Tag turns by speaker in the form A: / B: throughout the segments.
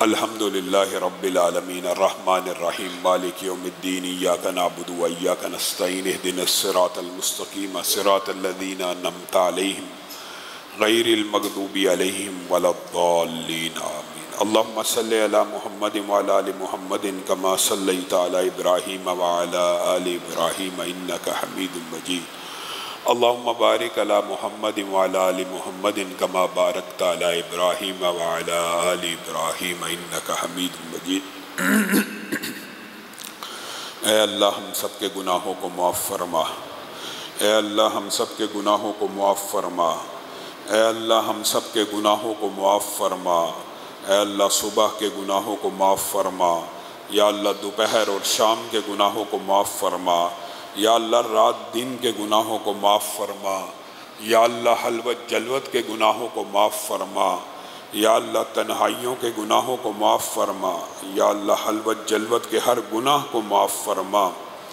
A: الحمد للہ رب العالمین الرحمن الرحیم مالک یوم الدین ایاک نعبد و ایاک نستعین اہدنا الصراط المستقیم صراط الذین انعمت علیہم غیر المغضوب علیہم ولا الضالین آمین۔ اللہم صلی علی محمد وعلی آل محمد کما صلیت علی ابراہیم وعلی آل ابراہیم انک حمید مجید۔ اللہم بارک علی محمد وعلی آل محمد کما بارکت علی ابراہیم وعلی آل ابراہیم انک حمید مجید۔ اے اللہ ہم سب کے گناہوں کو معاف فرما، اے اللہ ہم سب کے گناہوں کو معاف فرما، اے اللہ ہم سب کے گناہوں کو معاف فرما، اے اللہ صبح کے گناہوں کو معاف فرما، یا اللہ دوپہر اور شام کے گناہوں کو معاف فرما، یا اللہ رات دن کے گناہوں کو معاف فرما، یا اللہ حلوت جلوت کے گناہوں کو معاف فرما، یا اللہ تنہائیوں کے گناہوں کو معاف فرما، یا اللہ حلوت جلوت کے ہر گناہ کو معاف فرما۔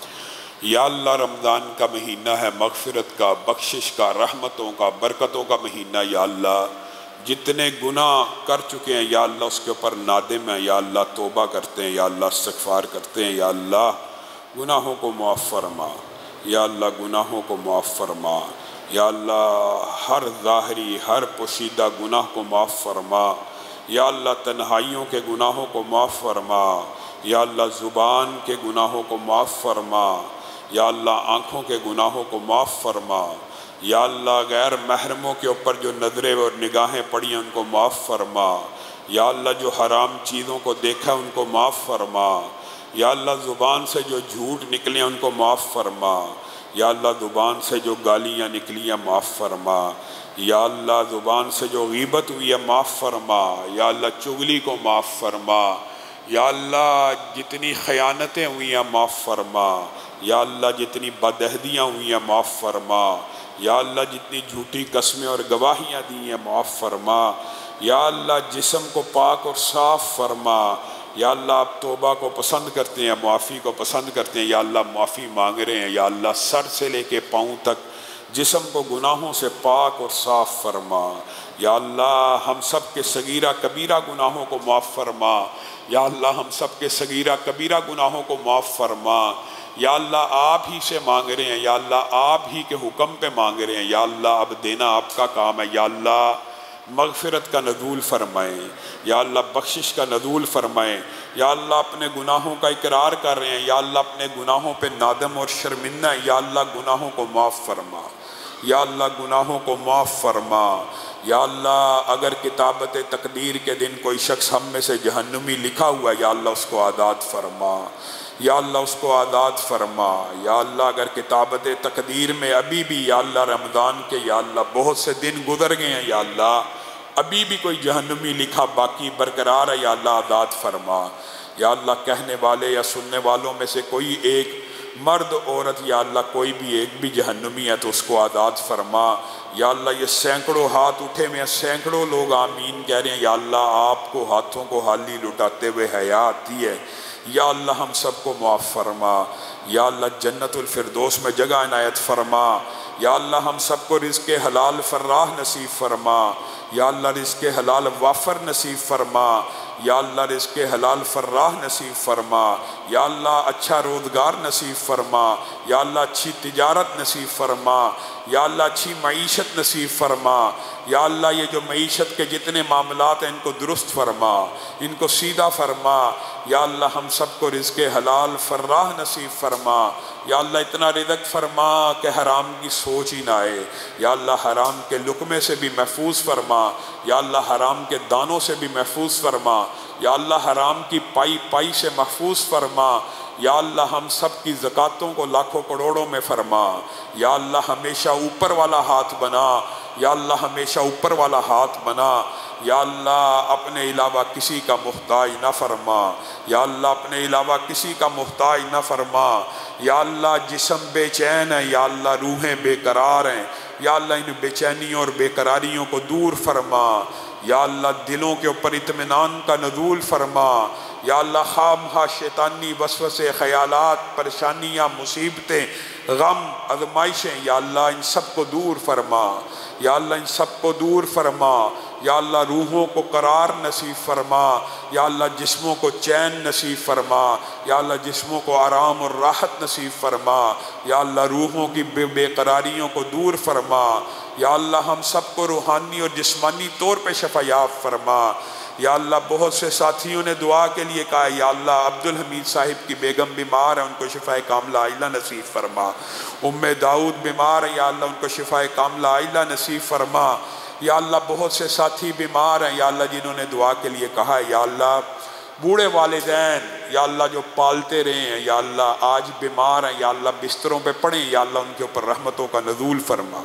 A: یا اللہ رمضان کا مہینہ ہے مغفرت کا، بخشش کا، رحمتوں کا، برکتوں کا مہینہ۔ یا اللہ جتنے گناہ کر چکے ہیں یا اللہ اس کے اوپر نادم ہیں، یا اللہ توبہ کرتے ہیں، یا اللہ استغفار کرتے ہیں، یا اللہ گناہوں کو معاف فرما، یا اللہ گناہوں کو معاف فرما، یا اللہ ہر ظاہری ہر پوشیدہ گناہ کو معاف فرما، یا اللہ تنہائیوں کے گناہوں کو معاف فرما، یا اللہ زبان کے گناہوں کو معاف فرما، یا اللہ آنکھوں کے گناہوں کو معاف فرما، یا اللہ غیر محرموں کے اوپر جو نظریں اور نگاہیں پڑی ہیں ان کو معاف فرما، یا اللہ جو حرام چیزوں کو دیکھا ان کو معاف فرما، یا اللہ زبان سے جو جھوٹ نکلے ان کو معاف فرما، یا اللہ زبان سے جو گالیاں نکلی ہیں معاف فرما، یا اللہ زبان سے جو غیبت ہوئی ہے معاف فرما، یا اللہ چغلی کو معاف فرما، یا اللہ جتنی خیانتیں ہوئی ہیں معاف فرما، یا اللہ جتنی بدعہدیاں ہوئی ہیں معاف فرما، یا اللہ جتنی جھوٹی قسمیں اور گواہیاں دی ہیں معاف فرما، یا اللہ جسم کو پاک اور صاف فرما، یا اللہ آپ توبہ کو پسند کرتے ہیں، معافی کو پسند کرتے ہیں، یا اللہ معافی مانگ رہے ہیں، یا اللہ سر سے لے کے پاؤں تک جسم کو گناہوں سے پاک اور صاف فرما، یا اللہ ہم سب کے صغیرہ کبیرہ گناہوں کو معاف فرما، یا اللہ ہم سب کے صغیرہ کبیرہ گناہوں کو معاف فرما، یا اللہ آپ ہی سے مانگ رہے ہیں، یا اللہ آپ ہی کے حکم پہ مانگ رہے ہیں، یا اللہ اب دینا آپ کا کام ہے، یا اللہ مغفرت کا نزول فرمائیں، یا اللہ بخشش کا نزول فرمائیں، یا اللہ اپنے گناہوں کا اقرار کر رہے ہیں، یا اللہ اپنے گناہوں پہ نادم اور شرمندہ ہیں، یا اللہ گناہوں کو معاف فرما، یا اللہ گناہوں کو معاف فرما، یا اللہ اگر کتابت تقدیر کے دن کوئی شخص ہم میں سے جہنمی لکھا ہوا ہے یا اللہ اس کو آزاد فرما، یا اللہ اس کو آزاد فرما، یا اللہ اگر کتابت تقدیر میں ابھی بھی یا اللہ رمضان کے یا اللہ بہت سے دن گزر گئے ہیں، یا اللہ ابھی بھی کوئی جہنمی لکھا باقی برقرار ہے، یا اللہ آزاد فرما، یا اللہ کہنے والے یا سننے والوں میں سے کوئی ایک مرد عورت یا اللہ کوئی بھی ایک بھی جہنمی ہے تو اس کو آزاد فرما، یا اللہ یہ سینکڑوں ہاتھ اٹھے میں سینکڑوں لوگ آمین کہہ رہے ہیں، یا اللہ آپ کو ہاتھوں کو حالی لٹاتے ہوئے حیا آتی ہے، یا اللہ ہم سب کو معاف فرما، یا اللہ جنت الفردوس میں جگہ عنایت فرما، یا اللہ ہم سب کو رزق حلال فراہ نصیب فرما، یا اللہ رزق حلال وافر نصیب فرما، یا اللہ رزق حلال فراہ نصیب فرما، یا اللہ اچھا روزگار نصیب فرما، یا اللہ اچھی تجارت نصیب فرما، یا اللہ اچھی معیشت نصیب فرما، یا اللہ یہ جو معیشت کے جتنے معاملات ہیں ان کو درست فرما، ان کو سیدھا فرما، یا اللہ ہم سب کو رزق حلال فراہ نصیب فرما، یا اللہ اتنا رزق فرما کہ حرام کی سوچ ہی نہ آئے، یا اللہ حرام کے لقمے سے بھی محفوظ فرما، یا اللہ حرام کے دانوں سے بھی محفوظ فرما، یا اللہ حرام کی پائی پائی سے محفوظ فرما، یا اللہ ہم سب کی زکاتوں کو لاکھوں کروڑوں میں فرما، یا اللہ ہمیشہ اوپر والا ہاتھ بنا، یا اللہ ہمیشہ اوپر والا ہاتھ بنا، یا اللہ اپنے علاوہ کسی کا محتاج نہ فرما، یا اللہ اپنے علاوہ کسی کا محتاج نہ فرما، یا اللہ جسم بے چین ہے، یا اللہ روحیں بے قرار ہیں، یا اللہ ان بے چینیوں اور بے قراریوں کو دور فرما، یا اللہ دلوں کے اوپر اطمینان کا نزول فرما، یا اللہ خامخواہ شیطانی وسوسے خیالات پریشانیاں مصیبتیں غم آزمائشیں یا اللہ ان سب کو دور فرما، یا اللہ ان سب کو دور فرما، یا اللہ روحوں کو قرار نصیب فرما، یا اللہ جسموں کو چین نصیب فرما، یا اللہ جسموں کو آرام اور راحت نصیب فرما، یا اللہ روحوں کی بے قراریوں کو دور فرما، یا اللہ ہم سب کو روحانی اور جسمانی طور پہ شفا یاب فرما۔ یا اللہ بہت سے ساتھیوں نے دعا کے لیے کہا، یا اللہ عبدالحمید صاحب کی بیگم بیمار ہے، ان کو شفا کاملہ عاجلہ نصیب فرما۔ ام داؤد بیمار ہے، یا اللہ ان کو شفا کاملہ عاجلہ نصیب فرما۔ یا اللہ بہت سے ساتھی بیمار ہیں یا اللہ جنہوں نے دعا کے لیے کہا ہے، یا اللہ بوڑھے والدین یا اللہ جو پالتے رہے ہیں یا اللہ آج بیمار ہیں، یا اللہ بستروں پہ پڑیں، یا اللہ ان کے اوپر رحمتوں کا نزول فرما،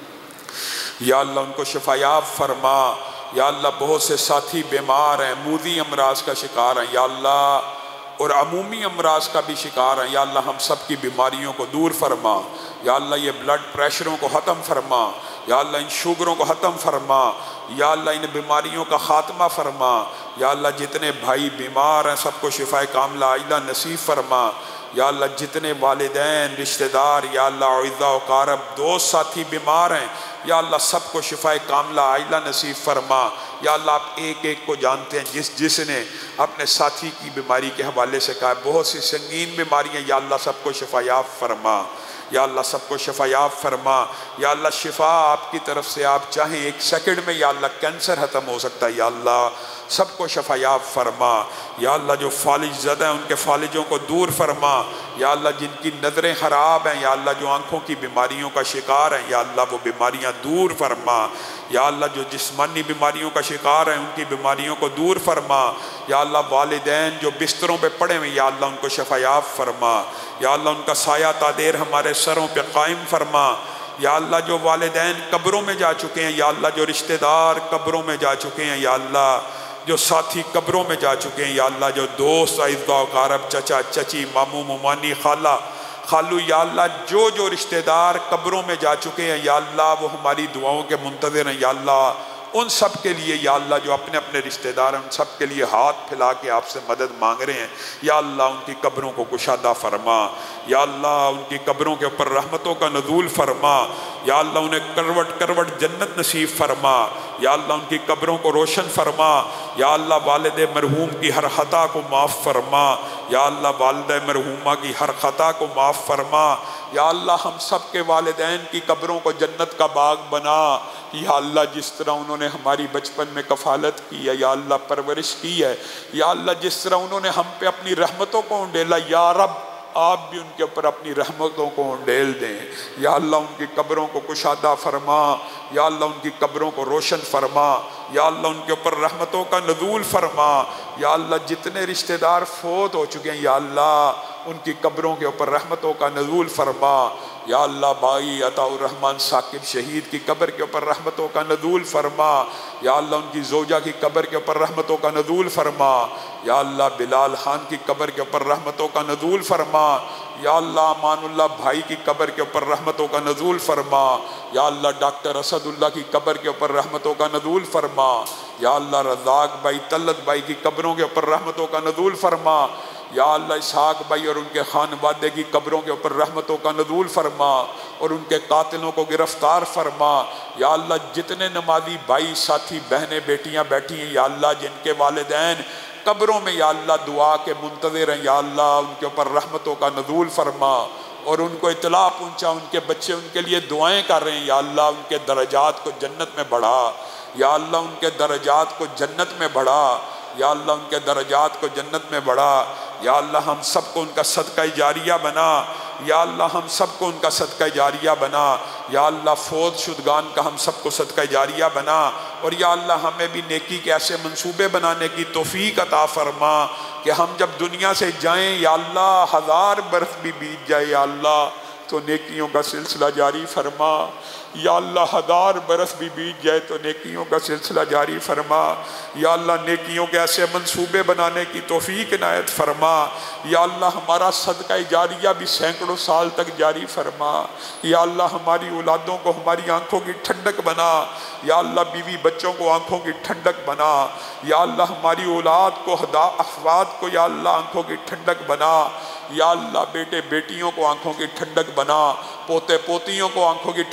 A: یا اللہ ان کو شفا یاب فرما۔ یا اللہ بہت سے ساتھی بیمار ہیں، موذی امراض کا شکار ہیں یا اللہ، اور عمومی امراض کا بھی شکار ہیں، یا اللہ ہم سب کی بیماریوں کو دور فرما۔ یا اللہ یہ بلڈ پریشروں کو ختم فرما، یا اللہ ان شوگروں کو ختم فرما، یا اللہ ان بیماریوں کا خاتمہ فرما۔ یا اللہ جتنے بھائی بیمار ہیں سب کو شفا کاملہ عاجلہ نصیب فرما۔ یا اللہ جتنے والدین رشتہ دار یا اللہ اعزاء و اقارب دوست ساتھی بیمار ہیں یا اللہ سب کو شفا کاملہ عاجلہ نصیب فرما۔ یا اللہ آپ ایک ایک کو جانتے ہیں، جس نے اپنے ساتھی کی بیماری کے حوالے سے کہا بہت سی سنگین بیماریاں، یا اللہ سب کو شفا یاب فرما، یا اللہ سب کو شفا یاب فرما۔ یا اللہ شفا آپ کی طرف سے آپ چاہیں ایک سیکنڈ میں یا اللہ کینسر ختم ہو سکتا ہے، یا اللہ سب کو شفا یاب فرما۔ یا اللہ جو فالج زدہ ہیں ان کے فالجوں کو دور فرما، یا اللہ جن کی نظریں خراب ہیں یا اللہ جو آنکھوں کی بیماریوں کا شکار ہیں یا اللہ وہ بیماریاں دور فرما۔ یا اللہ جو جسمانی بیماریوں کا شکار ہیں ان کی بیماریوں کو دور فرما۔ یا اللہ والدین جو بستروں پہ پڑے ہوئے یا اللہ ان کو شفا یاب فرما۔ یا اللہ ان کا سایہ تادیر ہمارے سروں پہ قائم فرما۔ یا اللہ جو والدین قبروں میں جا چکے ہیں یا اللہ جو رشتہ دار قبروں میں جا چکے ہیں یا اللہ جو ساتھی قبروں میں جا چکے ہیں یا اللہ جو دوست اعزاء و اقارب چچا چچی ماموں ممانی خالہ خالو یا اللہ جو رشتہ دار قبروں میں جا چکے ہیں یا اللہ وہ ہماری دعاؤں کے منتظر ہیں یا اللہ ان سب کے لیے یا اللہ جو اپنے اپنے رشتہ دار ہیں ان سب کے لیے ہاتھ پھیلا کے آپ سے مدد مانگ رہے ہیں یا اللہ ان کی قبروں کو کشادہ فرما۔ یا اللہ ان کی قبروں کے اوپر رحمتوں کا نزول فرما۔ یا اللہ انہیں کروٹ کروٹ جنت نصیب فرما۔ یا اللہ ان کی قبروں کو روشن فرما۔ یا اللہ والد مرحوم کی ہر خطا کو معاف فرما۔ یا اللہ والدہ مرحومہ کی ہر خطا کو معاف فرما۔ یا اللہ ہم سب کے والدین کی قبروں کو جنت کا باغ بنا۔ یا اللہ جس طرح انہوں نے ہماری بچپن میں کفالت کی ہے یا اللہ پرورش کی ہے یا اللہ جس طرح انہوں نے ہم پہ اپنی رحمتوں کو انڈیلا یا رب آپ بھی ان کے اوپر اپنی رحمتوں کو انڈیل دیں۔ یا اللہ ان کی قبروں کو کشادہ فرما۔ یا اللہ ان کی قبروں کو روشن فرما۔ یا اللہ ان کے اوپر رحمتوں کا نزول فرما۔ یا اللہ جتنے رشتہ دار فوت ہو چکے ہیں یا اللہ ان کی قبروں کے اوپر رحمتوں کا نزول فرما۔ یا اللہ بھائی عطاء الرحمن ثاقب شہید کی قبر کے اوپر رحمتوں کا نزول فرما۔ یا اللہ ان کی زوجہ کی قبر کے اوپر رحمتوں کا نزول فرما۔ یا اللہ بلال خان کی قبر کے اوپر رحمتوں کا نزول فرما۔ یا اللہ امان اللہ بھائی کی قبر کے اوپر رحمتوں کا نزول فرما۔ یا اللہ ڈاکٹر اسد اللہ کی قبر کے اوپر رحمتوں کا نزول فرما۔ یا اللہ رزاق بھائی طلت بھائی کی قبروں کے اوپر رحمتوں کا نزول فرما۔ یا اللہ اسحاق بھائی اور ان کے خانوادے کی قبروں کے اوپر رحمتوں کا نزول فرما اور ان کے قاتلوں کو گرفتار فرما۔ یا اللہ جتنے نمازی بھائی ساتھی بہنیں بیٹیاں بیٹھی ہیں یا اللہ جن کے والدین قبروں میں یا اللہ دعا کے منتظر ہیں یا اللہ ان کے اوپر رحمتوں کا نزول فرما اور ان کو اطلاع پہنچا ان کے بچے ان کے لیے دعائیں کر رہے ہیں یا اللہ ان کے درجات کو جنت میں بڑھا۔ یا اللہ ان کے درجات کو جنت میں بڑھا۔ یا اللہ ان کے درجات کو جنت میں بڑھا۔ یا اللہ ہم سب کو ان کا صدقہ جاریہ بنا۔ یا اللہ ہم سب کو ان کا صدقہ جاریہ بنا۔ یا اللہ فوت شدگان کا ہم سب کو صدقہ جاریہ بنا اور یا اللہ ہمیں بھی نیکی کے ایسے منصوبے بنانے کی توفیق عطا فرما کہ ہم جب دنیا سے جائیں یا اللہ 1000 برس بھی بیت جائے یا اللہ تو نیکیوں کا سلسلہ جاری فرما۔ یا اللہ 1000 برس بھی بیت جائے تو نیکیوں کا سلسلہ جاری فرما۔ یا اللہ نیکیوں کے ایسے منصوبے بنانے کی توفیق عنایت فرما۔ یا اللہ ہمارا صدقہ جاریہ بھی سینکڑوں سال تک جاری فرما۔ یا اللہ ہماری اولادوں کو ہماری آنکھوں کی ٹھنڈک بنا۔ یا اللہ بیوی بچوں کو آنکھوں کی ٹھنڈک بنا۔ یا اللہ ہماری اولاد کو افراد کو یا اللہ آنکھوں کی ٹھنڈک بنا۔ یا اللہ بیٹے بیٹیوں کو آنکھوں کی ٹھنڈک بنا، پوتے پوتیوں کو آنکھوں کی ٹھنڈک بنا۔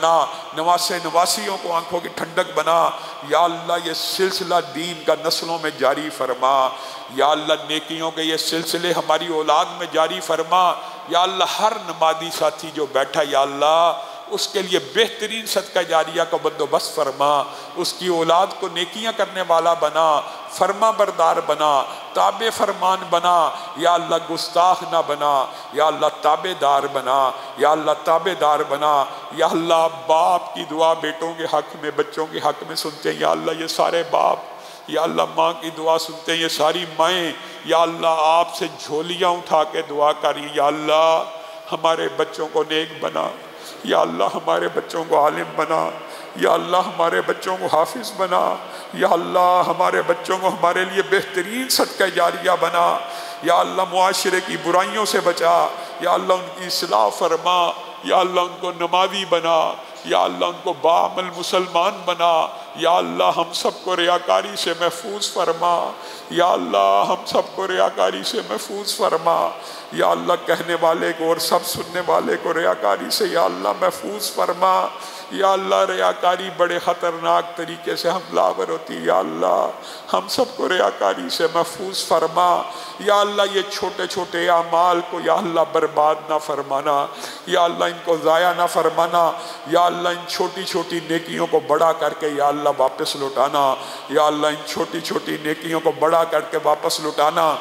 A: بنا، نواسے نواسیوں کو آنکھوں کی ٹھنڈک بنا۔ یا اللہ یہ سلسلہ دین کا نسلوں میں جاری فرما، یا اللہ نیکیوں کے یہ سلسلے ہماری اولاد میں جاری فرما۔ یا اللہ ہر نمازی ساتھی جو بیٹھا یا اللہ اس کے لیے بہترین صدقہ جاریہ کا بندوبست فرما، اس کی اولاد کو نیکیاں کرنے والا بنا، فرما بردار بنا، تابع فرمان بنا، یا اللہ گستاخ نہ بنا، یا اللہ تابع دار بنا، یا اللہ تابع دار بنا۔ یا اللہ باپ کی دعا بیٹوں کے حق میں، بچوں کے حق میں سنتے ہیں یا اللہ یہ سارے باپ، یا اللہ ماں کی دعا سنتے ہیں یہ ساری مائیں، یا اللہ آپ سے جھولیاں اٹھا کے دعا کری، یا اللہ ہمارے بچوں کو نیک بنا، یا اللہ ہمارے بچوں کو عالم بنا، یا اللہ ہمارے بچوں کو حافظ بنا، یا اللہ ہمارے بچوں کو ہمارے لیے بہترین صدقہ جاریہ بنا، یا اللہ معاشرے کی برائیوں سے بچا، یا اللہ ان کی اصلاح فرما، یا اللہ ان کو نمازی بنا، یا اللہ ان کو باعمل مسلمان بنا، یا اللہ ہم سب کو ریاکاری سے محفوظ فرما، یا اللہ ہم سب کو ریاکاری سے محفوظ فرما، یا اللہ کہنے والے کو اور سب سننے والے کو ریاکاری سے یا اللہ محفوظ فرما۔ یا اللہ ریاکاری بڑے خطرناک طریقے سے حملہ آور ہوتی، یا اللہ ہم سب کو ریاکاری سے محفوظ فرما۔ یا اللہ یہ چھوٹے چھوٹے اعمال کو یا اللہ برباد نہ فرمانا، یا اللہ ان کو ضائع نہ فرمانا، یا اللہ ان چھوٹی چھوٹی نیکیوں کو بڑا کر کے یا اللہ واپس لوٹانا، یا اللہ ان چھوٹی چھوٹی نیکیوں کو بڑا کر کے واپس لوٹانا۔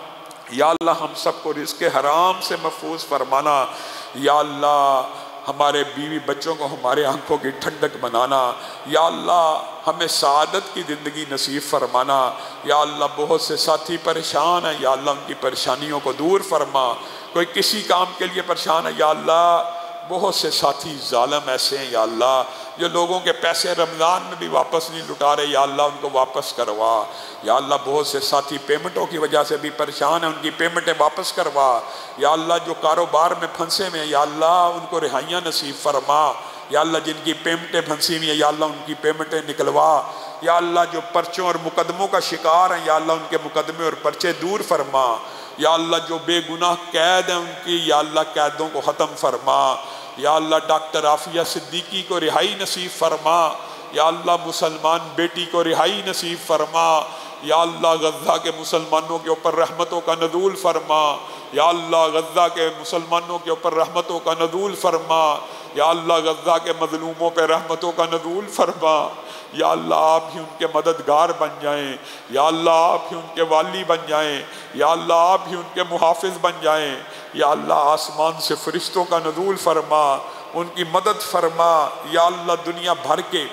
A: یا اللہ ہم سب کو رزق حرام سے محفوظ فرمانا، یا اللہ ہمارے بیوی بچوں کو ہمارے آنکھوں کی ٹھنڈک بنانا، یا اللہ ہمیں سعادت کی زندگی نصیب فرمانا۔ یا اللہ بہت سے ساتھی پریشان ہیں، یا اللہ ان کی پریشانیوں کو دور فرما۔ کوئی کسی کام کے لیے پریشان ہے یا اللہ بہت سے ساتھی ظالم ایسے ہیں یا اللہ جو لوگوں کے پیسے رمضان میں بھی واپس نہیں لٹا رہے، یا اللہ ان کو واپس کروا۔ یا اللہ بہت سے ساتھی پیمنٹوں کی وجہ سے بھی پریشان ہیں، ان کی پیمنٹیں واپس کروا۔ یا اللہ جو کاروبار میں پھنسے ہوئے ہیں یا اللہ ان کو رہائیاں نصیب فرما۔ یا اللہ جن کی پیمنٹیں پھنسی ہوئی ہیں یا اللہ ان کی پیمنٹیں نکلوا۔ یا اللہ جو پرچوں اور مقدموں کا شکار ہیں یا اللہ ان کے مقدمے اور پرچے دور فرما۔ یا اللہ جو بے گناہ قید ہیں ان کی یا اللہ قیدوں کو ختم فرما۔ یا اللہ ڈاکٹر عافیہ صدیقی کو رہائی نصیب فرما۔ یا اللہ مسلمان بیٹی کو رہائی نصیب فرما۔ یا اللہ غزہ کے مسلمانوں کے اوپر رحمتوں کا نزول فرما۔ یا اللہ غزہ کے مسلمانوں کے اوپر رحمتوں کا نزول فرما۔ یا اللہ غزہ کے مظلوموں پہ رحمتوں کا نزول فرما۔ یا اللہ آپ ہی ان کے مددگار بن جائیں، یا اللہ آپ ہی ان کے والی بن جائیں، یا اللہ آپ ہی ان کے محافظ بن جائیں۔ یا اللہ آسمان سے فرشتوں کا نزول فرما، ان کی مدد فرما۔ یا اللہ دنیا بھر کے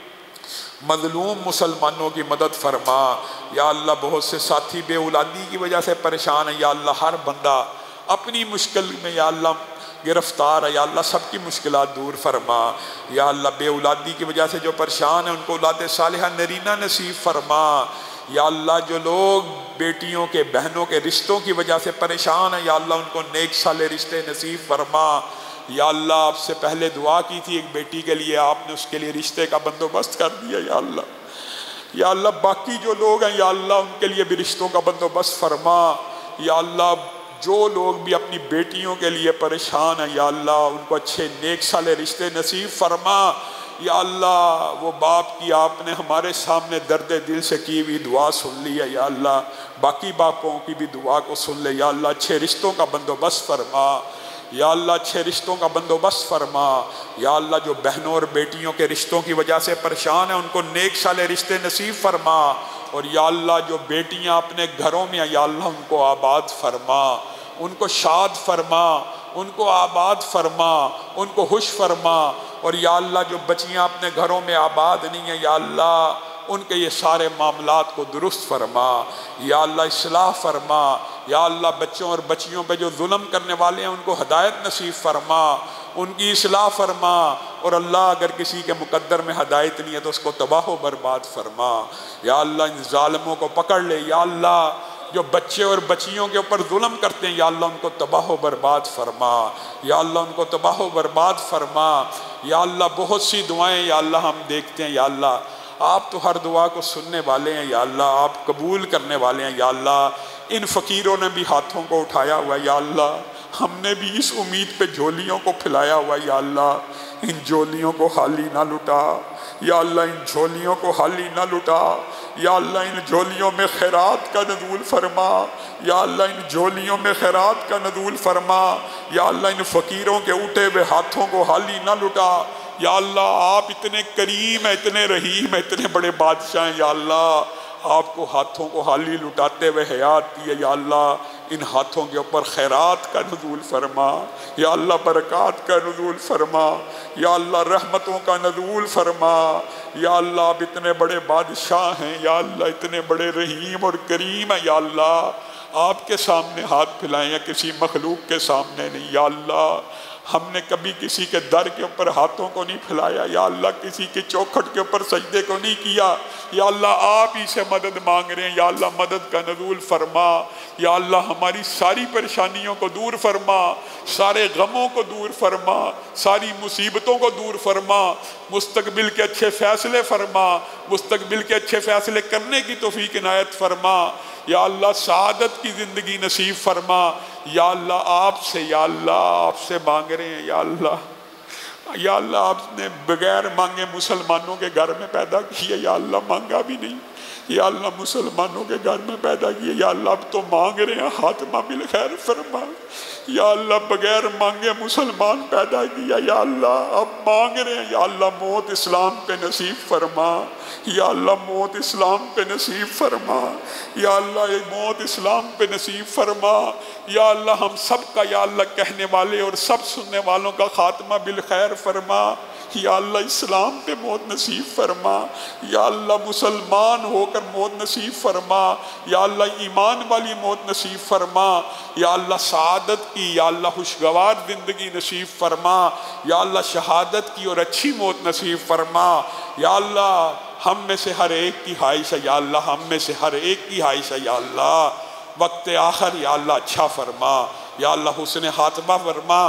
A: مظلوم مسلمانوں کی مدد فرما۔ یا اللہ بہت سے ساتھی بے اولادی کی وجہ سے پریشان ہیں، یا اللہ ہر بندہ اپنی مشکل میں یا اللہ گرفتار ہے، یا اللہ سب کی مشکلات دور فرما۔ یا اللہ بے اولادی کی وجہ سے جو پریشان ہیں ان کو اولاد صالحہ نرینہ نصیب فرما۔ یا اللہ جو لوگ بیٹیوں کے بہنوں کے رشتوں کی وجہ سے پریشان ہیں یا اللہ ان کو نیک صالح رشتے نصیب فرما۔ یا اللہ آپ سے پہلے دعا کی تھی ایک بیٹی کے لیے، آپ نے اس کے لیے رشتے کا بندوبست کر دیا یا اللہ۔ یا اللہ باقی جو لوگ ہیں یا اللہ ان کے لیے بھی رشتوں کا بندوبست فرما۔ یا اللہ جو لوگ بھی اپنی بیٹیوں کے لیے پریشان ہیں یا اللہ ان کو اچھے نیک صالح رشتے نصیب فرما۔ یا اللہ وہ باپ کی آپ نے ہمارے سامنے درد دل سے کی ہوئی دعا سن لی ہے یا اللہ باقی باپوں کی بھی دعا کو سن لے۔ یا اللہ اچھے رشتوں کا بندوبست فرما۔ یا اللہ اچھے رشتوں کا بندوبست فرما۔ یا اللہ جو بہنوں اور بیٹیوں کے رشتوں کی وجہ سے پریشان ہیں ان کو نیک صالح رشتے نصیب فرما۔ اور یا اللہ جو بیٹیاں اپنے گھروں میں ہیں یا اللہ ان کو آباد فرما، ان کو شاد فرما، ان کو آباد فرما، ان کو خوش فرما۔ اور یا اللہ جو بچیاں اپنے گھروں میں آباد نہیں ہیں یا اللہ ان کے یہ سارے معاملات کو درست فرما۔ یا اللہ اصلاح فرما۔ یا اللہ بچوں اور بچیوں پہ جو ظلم کرنے والے ہیں ان کو ہدایت نصیب فرما، ان کی اصلاح فرما۔ اور اللہ اگر کسی کے مقدر میں ہدایت نہیں ہے تو اس کو تباہ و برباد فرما۔ یا اللہ ان ظالموں کو پکڑ لے۔ یا اللہ جو بچے اور بچیوں کے اوپر ظلم کرتے ہیں یا اللہ ان کو تباہ و برباد فرما۔ یا اللہ ان کو تباہ و برباد فرما۔ یا اللہ بہت سی دعائیں یا اللہ ہم دیکھتے ہیں یا اللہ آپ تو ہر دعا کو سننے والے ہیں یا اللہ آپ قبول کرنے والے ہیں یا اللہ ان فقیروں نے بھی ہاتھوں کو اٹھایا ہوا ہے یا اللہ ہم نے بھی اس امید پہ جھولیوں کو پھیلایا ہوا، یا اللہ ان جھولیوں کو خالی نہ لٹا، یا اللہ ان جھولیوں کو خالی نہ لٹا، یا اللہ ان جھولیوں میں خیرات کا نزول فرما، یا اللہ ان جھولیوں میں خیرات کا نزول فرما، یا اللہ ان فقیروں کے اٹھے ہوئے ہاتھوں کو خالی نہ لٹا، یا اللہ آپ اتنے کریم ہیں، اتنے رحیم ہیں، اتنے بڑے بادشاہ ہیں، یا اللہ آپ کو ہاتھوں کو خالی لٹاتے ہوئے حیات دی ہے، یا اللہ ان ہاتھوں کے اوپر خیرات کا نزول فرما، یا اللہ برکات کا نزول فرما، یا اللہ رحمتوں کا نزول فرما، یا اللہ آپ اتنے بڑے بادشاہ ہیں، یا اللہ اتنے بڑے رحیم اور کریم ہیں، یا اللہ آپ کے سامنے ہاتھ پھیلائیں، یا کسی مخلوق کے سامنے نہیں، یا اللہ ہم نے کبھی کسی کے در کے اوپر ہاتھوں کو نہیں پھیلایا، یا اللہ کسی کے چوکھٹ کے اوپر سجدے کو نہیں کیا، یا اللہ آپ ہی سے مدد مانگ رہے ہیں، یا اللہ مدد کا نزول فرما، یا اللہ ہماری ساری پریشانیوں کو دور فرما، سارے غموں کو دور فرما، ساری مصیبتوں کو دور فرما، مستقبل کے اچھے فیصلے فرما، مستقبل کے اچھے فیصلے کرنے کی توفیق عنایت فرما، یا اللہ سعادت کی زندگی نصیب فرما، یا اللہ آپ سے، یا اللہ آپ سے مانگ رہے ہیں، یا اللہ آپ نے بغیر مانگے مسلمانوں کے گھر میں پیدا کیے، یا اللہ مانگا بھی نہیں، یا اللہ مسلمانوں کے گھر میں پیدا کیے، یا اللہ اب تو مانگ رہے ہیں خاتمہ بالخیر فرما، یا اللہ بغیر مانگے مسلمان پیدا کیا، یا اللہ اب مانگ رہے ہیں، یا اللہ موت اسلام پہ نصیب فرما، یا اللہ موت اسلام پہ نصیب فرما، یا اللہ موت اسلام پہ نصیب فرما، یا اللہ ہم سب کا یا اللہ کہنے والے اور سب سننے والوں کا خاتمہ بالخیر فرما، یا اللہ اسلام پہ موت نصیب فرما، یا اللہ مسلمان ہو کر موت نصیب فرما، یا اللہ ایمان والی موت نصیب فرما، یا اللہ سعادت کی، یا اللہ خوشگوار زندگی نصیب فرما، یا اللہ شہادت کی اور اچھی موت نصیب فرما، یا اللہ ہم میں سے ہر ایک کی خواہش ہے، یا اللہ ہم میں سے ہر ایک کی خواہش ہے، یا اللہ وقت آخر یا اللہ اچھا فرما، یا اللہ حسن خاتمہ فرما،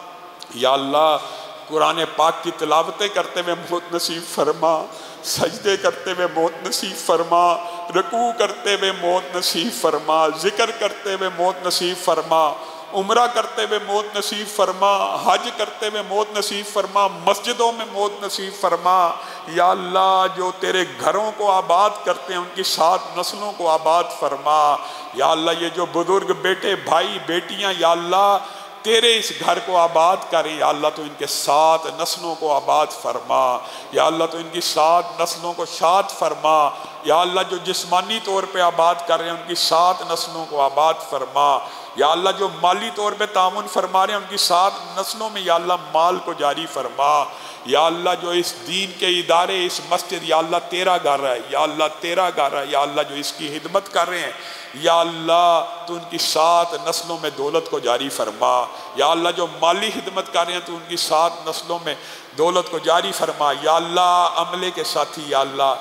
A: یا اللہ قرآن پاک کی تلاوتیں کرتے ہوئے موت نصیب فرما، سجدے کرتے ہوئے موت نصیب فرما، رکوع کرتے ہوئے موت نصیب فرما، ذکر کرتے ہوئے موت نصیب فرما، عمرہ کرتے ہوئے موت نصیب فرما، حج کرتے ہوئے موت نصیب فرما، مسجدوں میں موت نصیب فرما، یا اللہ جو تیرے گھروں کو آباد کرتے ہیں ان کی 7 نسلوں کو آباد فرما، یا اللہ یہ جو بزرگ بیٹے بھائی بیٹیاں یا اللہ تیرے اس گھر کو آباد کریں، یا اللہ تو ان کے 7 نسلوں کو آباد فرما، یا اللہ تو ان کی 7 نسلوں کو شاد فرما، یا اللہ جو جسمانی طور پہ آباد کر رہے ہیں ان کی 7 نسلوں کو آباد فرما، یا اللہ جو مالی طور پہ تعاون فرما رہے ہیں ان کی 7 نسلوں میں یا اللہ مال کو جاری فرما، یا اللہ جو اس دین کے ادارے اس مسجد یا اللہ تیرا گھر ہے، یا اللہ تیرا گھر ہے، یا اللہ جو اس کی خدمت کر رہے ہیں یا اللہ تو ان کی 7 نسلوں میں دولت کو جاری فرما، یا اللہ جو مالی خدمت کر رہے ہیں تو ان کی 7 نسلوں میں دولت کو جاری فرما، یا اللہ عملے کے ساتھی یا اللہ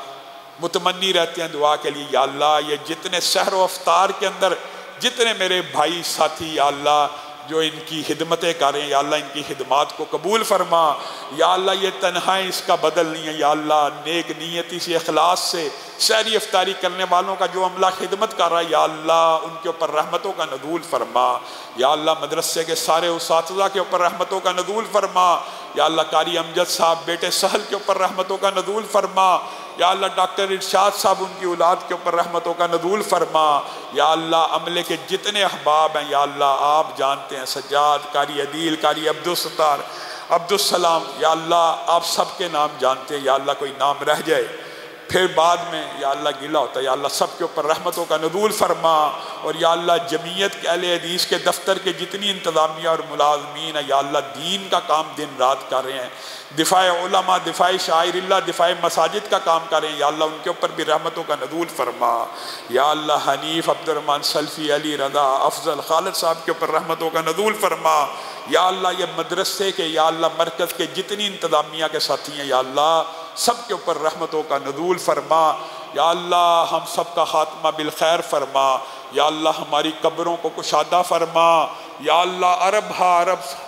A: متمنی رہتے ہیں دعا کے لیے، یا اللہ یہ جتنے سحر و افطار کے اندر جتنے میرے بھائی ساتھی یا اللہ جو ان کی خدمتیں کریں یا اللہ ان کی خدمات کو قبول فرما، یا اللہ یہ تنہائی اس کا بدل نہیں ہے، یا اللہ نیک نیتی سے اخلاص سے سحری افطاری کرنے والوں کا جو عملہ خدمت کر رہا ہے یا اللہ ان کے اوپر رحمتوں کا نزول فرما، یا اللہ مدرسے کے سارے اساتذہ کے اوپر رحمتوں کا نزول فرما، یا اللہ قاری امجد صاحب بیٹے سہل کے اوپر رحمتوں کا نزول فرما، یا اللہ ڈاکٹر ارشاد صاحب ان کی اولاد کے اوپر رحمتوں کا نزول فرما، یا اللہ عملے کے جتنے احباب ہیں یا اللہ آپ جانتے ہیں، سجاد قاری عدیل قاری عبدالستار عبدالسلام، یا اللہ آپ سب کے نام جانتے ہیں، یا اللہ کوئی نام رہ جائے پھر بعد میں یا اللہ گلہ ہوتا ہے، یا اللہ سب کے اوپر رحمتوں کا نزول فرما، اور یا اللہ جمعیت کے اہل حدیث کے دفتر کے جتنی انتظامیہ اور ملازمین ہیں یا اللہ دین کا کام دن رات کر رہے ہیں، دفاع علماء، دفاع شاعر اللہ، دفاع مساجد کا کام کر رہے ہیں یا اللہ ان کے اوپر بھی رحمتوں کا نزول فرما، یا اللہ حنیف عبدالرحمن سلفی علی رضا افضل خالد صاحب کے اوپر رحمتوں کا نزول فرما، یا اللہ یہ مدرسے کے یا اللہ مرکز کے جتنی انتظامیہ کے ساتھی ہیں یا اللہ سب کے اوپر رحمتوں کا نزول فرما، یا اللہ ہم سب کا خاتمہ بالخیر فرما، یا اللہ ہماری قبروں کو کشادہ فرما، یا اللہ عرب ہا عرب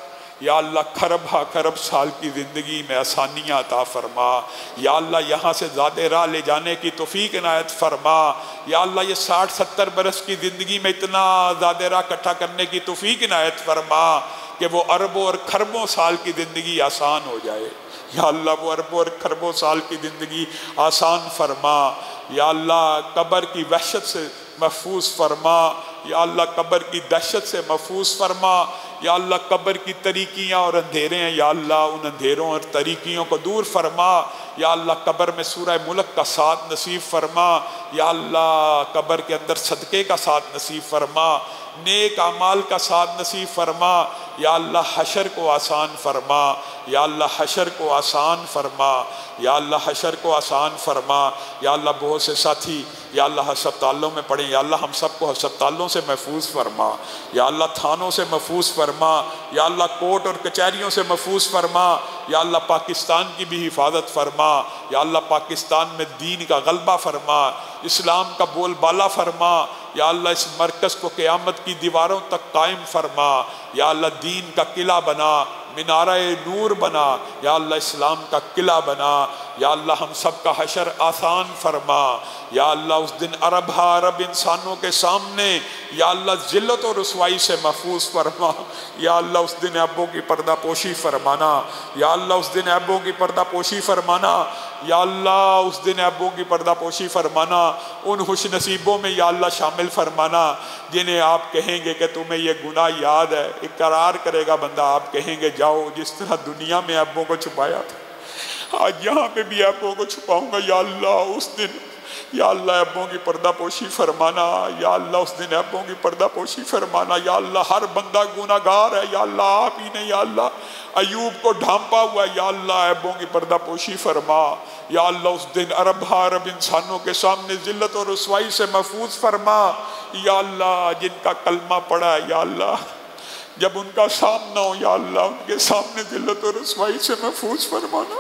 A: یا اللہ کھرب ہا کھرب سال کی زندگی میں آسانیاں عطا فرما، یا اللہ یہاں سے زیادہ راہ لے جانے کی توفیق عنایت فرما، یا اللہ یہ 60-70 برس کی زندگی میں اتنا زیادہ راہ اکٹھا کرنے کی توفیق عنایت فرما کہ وہ اربوں اور کھربوں سال کی زندگی آسان ہو جائے، یا اللہ وہ اربوں اور کھربوں سال کی زندگی آسان فرما، یا اللہ قبر کی وحشت سے محفوظ فرما، یا اللہ قبر کی دہشت سے محفوظ فرما، یا اللہ قبر کی تاریکیاں اور اندھیرے ہیں، یا اللہ ان اندھیروں اور تاریکیوں کو دور فرما، یا اللہ قبر میں سورہ ملک کا ساتھ نصیب فرما، یا اللہ قبر کے اندر صدقے کا ساتھ نصیب فرما، نیک اعمال کا ساتھ نصیب فرما، یا اللہ حشر کو آسان فرما، یا اللہ حشر کو آسان فرما، یا اللہ حشر کو آسان فرما، یا اللہ بہت سے ساتھی یا اللہ ہسپتالوں میں پڑھیں، یا اللہ ہم سب کو ہسپتالوں سے محفوظ فرما، یا اللہ تھانوں سے محفوظ فرما، یا اللہ کورٹ اور کچہریوں سے محفوظ فرما، یا اللہ پاکستان کی بھی حفاظت فرما، یا اللہ پاکستان میں دین کا غلبہ فرما، اسلام کا بول بالا فرما، یا اللہ اس مرکز کو قیامت کی دیواروں تک قائم فرما، یا اللہ دین کا قلعہ بنا، مینارہ نور بنا، یا اللہ اسلام کا قلعہ بنا، یا اللہ ہم سب کا حشر آسان فرما، یا اللہ اس دن عرب انسانوں کے سامنے یا اللہ ذلت و رسوائی سے محفوظ فرما، یا اللہ اس دن عیبوں کی پردہ پوشی فرمانا، یا اللہ اس دن عیبوں کی پردہ پوشی فرمانا، یا اللہ اس دن عیبوں کی پردہ پوشی فرمانا، ان خوش نصیبوں میں یا اللہ شامل فرمانا جنہیں آپ کہیں گے کہ تمہیں یہ گناہ یاد ہے، اقرار کرے گا بندہ، آپ کہیں گے جاؤ جس طرح دنیا میں عیبوں کو چھپایا تھا آج یہاں پہ بھی عیبوں کو چھپاؤں گا، یا اللہ اس دن یا اللہ عیبوں کی پردہ پوشی فرمانا، یا اللہ اس دن عیبوں کی پردہ پوشی فرمانا، یا اللہ ہر بندہ گناہگار ہے، یا اللہ آپ ہی نے یا اللہ ایوب کو ڈھانپا ہوا ہے، یا اللہ عیبوں کی پردہ پوشی فرما، یا اللہ اس دن عرب انسانوں کے سامنے ذلت اور رسوائی سے محفوظ فرما، یا اللہ جن کا کلمہ پڑا ہے یا اللہ جب ان کا سامنا ہو یا اللہ ان کے سامنے ذلت اور رسوائی سے محفوظ فرمانا،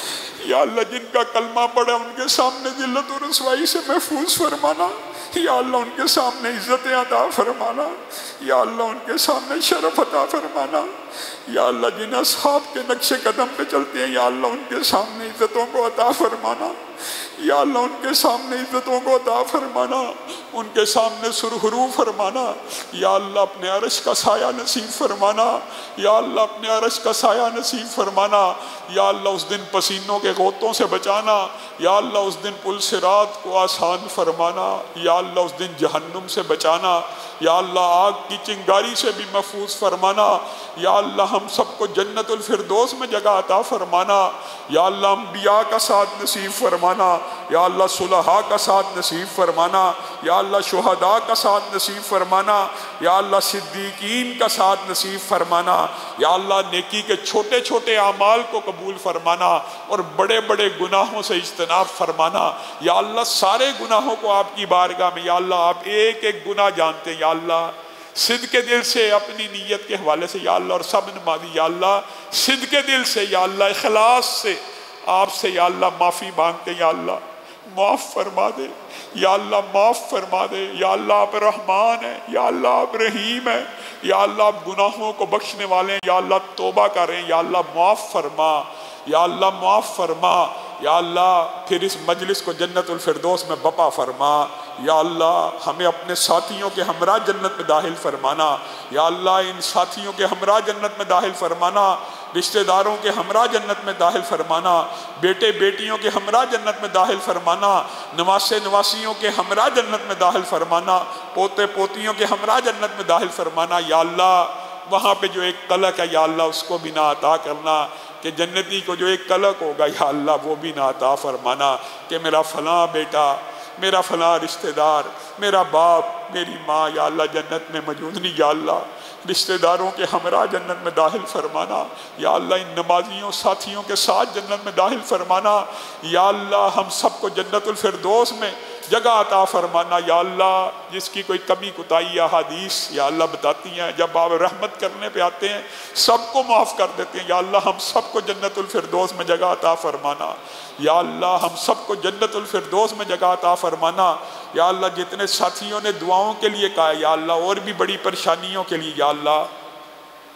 A: یا اللہ جن کا کلمہ پڑا ان کے سامنے ذلت اور رسوائی سے محفوظ فرمانا، یا اللہ ان کے سامنے عزت عطا فرمانا، یا اللہ ان کے سامنے شرف عطا فرمانا، یا اللہ جن اصحاب کے نقش قدم پہ چلتے ہیں یا اللہ ان کے سامنے عزتوں کو عطا فرمانا، یا اللہ ان کے سامنے عزتوں کو عطا فرمانا، ان کے سامنے سرخرو فرمانا، یا اللہ اپنے عرش کا سایہ نصیب فرمانا، یا اللہ اپنے عرش کا سایہ نصیب فرمانا، یا اللہ اس دن پسینوں کے غوطوں سے بچانا، یا اللہ اس دن پل صراط کو آسان فرمانا، یا اللہ اس دن جہنم سے بچانا، یا اللہ آگ کی چنگاری سے بھی محفوظ فرمانا، یا اللہ ہم سب کو جنت الفردوس میں جگہ عطا فرمانا، یا اللہ انبیاء کا ساتھ نصیب فرمانا، یا اللہ صلحاء کا ساتھ نصیب فرمانا، یا اللہ شہداء کا ساتھ نصیب فرمانا، یا اللہ صدیقین کا ساتھ نصیب فرمانا، یا اللہ نیکی کے چھوٹے چھوٹے اعمال کو قبول فرمانا اور بڑے بڑے گناہوں سے اجتناب فرمانا، یا اللہ سارے گناہوں کو آپ کی بارگاہ میں یا اللہ آپ ایک ایک گناہ جانتے ہیں، یا اللہ صدق دل سے اپنی نیت کے حوالے سے یا اللہ اور سب نمازی یا اللہ صدق دل سے یا اللہ اخلاص سے آپ سے یا اللہ معافی مانگتے ہیں، یا اللہ معاف فرما دے، یا اللہ معاف فرما دے، یا اللہ آپ رحمان ہیں، یا اللہ آپ رحیم ہیں، یا اللہ آپ گناہوں کو بخشنے والے ہیں، یا اللہ توبہ کریں، یا اللہ معاف فرما، یا اللہ معاف فرما، یا اللہ پھر اس مجلس کو جنت الفردوس میں بپا فرما، یا اللہ ہمیں اپنے ساتھیوں کے ہمراہ جنت میں داخل فرمانا، یا اللہ ان ساتھیوں کے ہمراہ جنت میں داخل فرمانا، رشتہ داروں کے ہمراہ جنت میں داخل فرمانا، بیٹے بیٹیوں کے ہمراہ جنت میں داخل فرمانا، نواسے نواسیوں کے ہمراہ جنت میں داخل فرمانا، پوتے پوتیوں کے ہمراہ جنت میں داخل فرمانا، یا اللہ وہاں پہ جو ایک قلق ہے یا اللہ اس کو بھی نہ عطا کرنا، کہ جنتی کو جو ایک قلق ہوگا یا اللہ وہ بھی نہ عطا فرمانا، کہ میرا فلاں بیٹا، میرا فلاں رشتہ دار، میرا باپ، میری ماں یا اللہ جنت میں موجود نہیں، یا اللہ رشتہ داروں کے ہمراہ جنت میں داخل فرمانا، یا اللہ ان نمازیوں ساتھیوں کے ساتھ جنت میں داخل فرمانا، یا اللہ ہم سب کو جنت الفردوس میں جگہ عطا فرمانا، یا اللہ جس کی کوئی کمی کوتاہی احادیث یا اللہ بتاتی ہیں جب آپ رحمت کرنے پہ آتے ہیں سب کو معاف کر دیتے ہیں، یا اللہ ہم سب کو جنت الفردوس میں جگہ عطا فرمانا، یا اللہ ہم سب کو جنت الفردوس میں جگہ عطا فرمانا، یا اللہ جتنے ساتھیوں نے دعاؤں کے لیے کہا یا اللہ اور بھی بڑی پریشانیوں کے لیے یا اللہ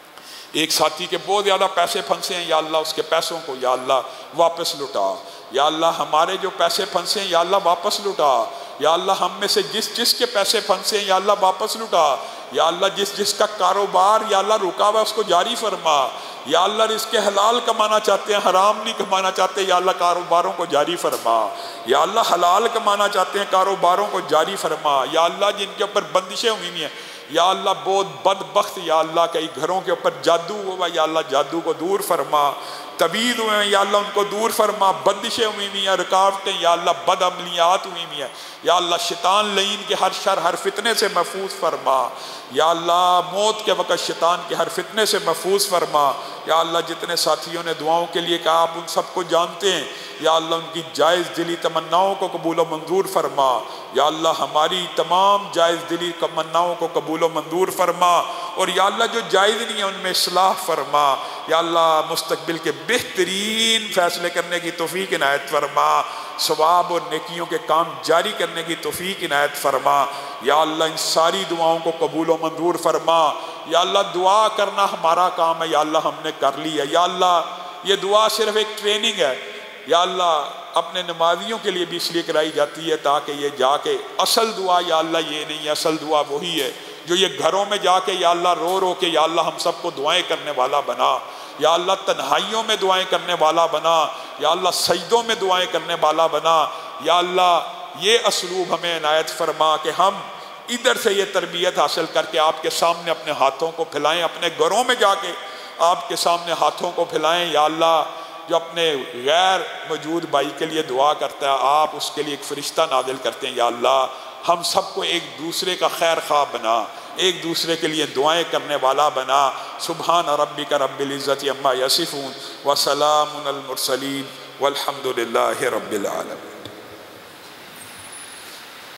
A: ایک ساتھی کے بہت زیادہ پیسے پھنسے ہیں، یا اللہ اس کے پیسوں کو یا اللہ واپس لٹا، یا اللہ ہمارے جو پیسے پھنسے ہیں یا اللہ واپس لٹا، یا اللہ ہم میں سے جس کے پیسے پھنسے ہیں یا اللہ واپس لٹا، یا اللہ جس کا کاروبار یا اللہ رکا ہوا اس کو جاری فرما، یا اللہ رزق حلال کمانا چاہتے ہیں حرام نہیں کمانا چاہتے، یا اللہ کاروباروں کو جاری فرما، یا اللہ حلال کمانا چاہتے ہیں کاروباروں کو جاری فرما، یا اللہ جن کے اوپر بندشیں ہوئی ہیں یا اللہ بہت بدبخت یا اللہ کئی گھروں کے اوپر جادو ہوا یا اللہ جادو کو دور فرما، تبید ہوئے ہیں یا اللہ ان کو دور فرما، بندشیں ہوئی ہیں، رکاوٹیں یا اللہ بد عملیات ہوئی ہیں یا اللہ شیطان لعین کے ہر شر ہر فتنے سے محفوظ فرما، یا اللہ موت کے وقت شیطان کے ہر فتنے سے محفوظ فرما، یا اللہ جتنے ساتھیوں نے دعاؤں کے لیے کہا آپ ان سب کو جانتے ہیں، یا اللہ ان کی جائز دلی تمناؤں کو قبول و منظور فرما، یا اللہ ہماری تمام جائز دلی تمناؤں کو قبول و منظور فرما، اور یا اللہ جو جائز نہیں ہے ان میں اصلاح فرما، یا اللہ مستقبل کے بہترین فیصلے کرنے کی توفیق عنایت فرما، ثواب اور نیکیوں کے کام جاری کرنے کی توفیق عنایت فرما، یا اللہ ان ساری دعاؤں کو قبول و منظور فرما، یا اللہ دعا کرنا ہمارا کام ہے یا اللہ ہم نے کر لی ہے، یا اللہ یہ دعا صرف ایک ٹریننگ ہے یا اللہ اپنے نمازیوں کے لیے بھی اس لیے کرائی جاتی ہے تاکہ یہ جا کے اصل دعا یا اللہ یہ نہیں ہے، اصل دعا وہی ہے جو یہ گھروں میں جا کے یا اللہ رو رو کے یا اللہ ہم سب کو دعائیں کرنے والا بنا، یا اللہ تنہائیوں میں دعائیں کرنے والا بنا، یا اللہ سجدوں میں دعائیں کرنے والا بنا، یا اللہ یہ اسلوب ہمیں عنایت فرما کہ ہم ادھر سے یہ تربیت حاصل کر کے آپ کے سامنے اپنے ہاتھوں کو پھیلائیں، اپنے گھروں میں جا کے آپ کے سامنے ہاتھوں کو پھیلائیں، یا اللہ جو اپنے غیر موجود بھائی کے لیے دعا کرتا ہے آپ اس کے لیے ایک فرشتہ نازل کرتے ہیں، یا اللہ ہم سب کو ایک دوسرے کا خیر خواہ بنا، ایک دوسرے کے لیے دعائیں کرنے والا بنا۔ سبحان ربک رب العزت عما یصفون وسلام علی المرسلین والحمد للہ رب العالمین۔